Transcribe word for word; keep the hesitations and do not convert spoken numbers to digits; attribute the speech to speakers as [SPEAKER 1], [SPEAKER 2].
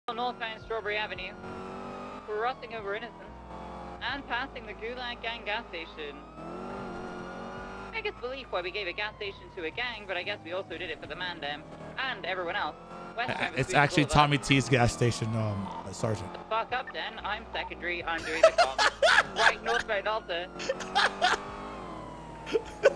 [SPEAKER 1] Northbound Strawberry Avenue, crossing over Innocence, and passing the Gulag Gang gas station. I guess belief why we gave a gas station to a gang, but I guess we also did it for the man them and everyone else. West
[SPEAKER 2] uh, it's actually Tommy T's gas station, um, Sergeant.
[SPEAKER 1] The fuck up then, I'm secondary, I'm doing the comms. Right, northbound Alta.